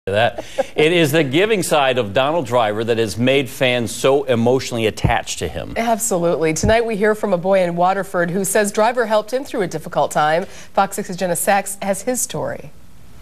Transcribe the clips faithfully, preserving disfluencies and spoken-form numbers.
That. It is the giving side of Donald Driver that has made fans so emotionally attached to him. Absolutely. Tonight we hear from a boy in Waterford who says Driver helped him through a difficult time. Fox six's Jenna Sachs has his story.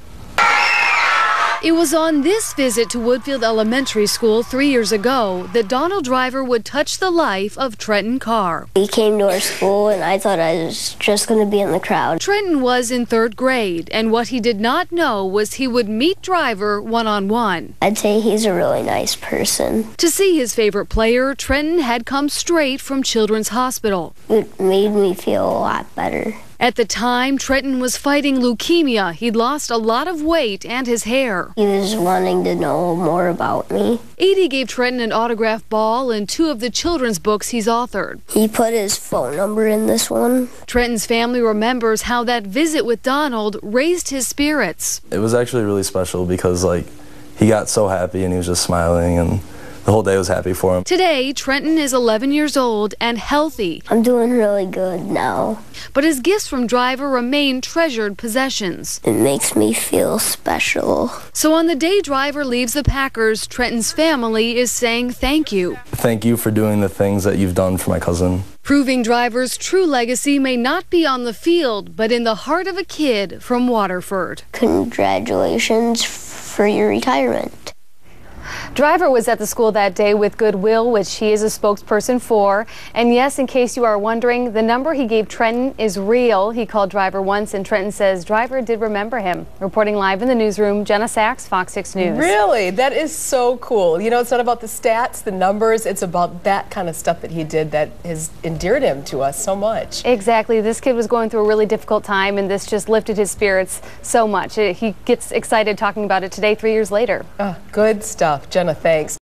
It was on this visit to Woodfield Elementary School three years ago that Donald Driver would touch the life of Trenton Carr. He came to our school and I thought I was just going to be in the crowd. Trenton was in third grade, and what he did not know was he would meet Driver one-on-one. I'd say he's a really nice person. To see his favorite player, Trenton had come straight from Children's Hospital. It made me feel a lot better. At the time, Trenton was fighting leukemia. He'd lost a lot of weight and his hair. He was wanting to know more about me. Edie gave Trenton an autograph ball and two of the children's books he's authored. He put his phone number in this one. Trenton's family remembers how that visit with Donald raised his spirits. It was actually really special because, like, he got so happy and he was just smiling, and the whole day was happy for him. Today, Trenton is eleven years old and healthy. I'm doing really good now. But his gifts from Driver remain treasured possessions. It makes me feel special. So on the day Driver leaves the Packers, Trenton's family is saying thank you. Thank you for doing the things that you've done for my cousin. Proving Driver's true legacy may not be on the field, but in the heart of a kid from Waterford. Congratulations for your retirement. Driver was at the school that day with Goodwill, which he is a spokesperson for. And yes, in case you are wondering, the number he gave Trenton is real. He called Driver once, and Trenton says Driver did remember him. Reporting live in the newsroom, Jenna Sachs, Fox six News. Really? That is so cool. You know, it's not about the stats, the numbers. It's about that kind of stuff that he did that has endeared him to us so much. Exactly. This kid was going through a really difficult time, and this just lifted his spirits so much. He gets excited talking about it today, three years later. Oh, good stuff. Jenna, thanks.